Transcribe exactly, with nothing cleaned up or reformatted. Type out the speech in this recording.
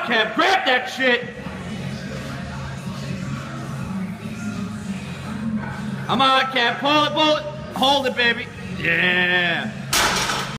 Kev, grab that shit. Come on, Kev, pull it, pull it. Hold it, baby. Yeah.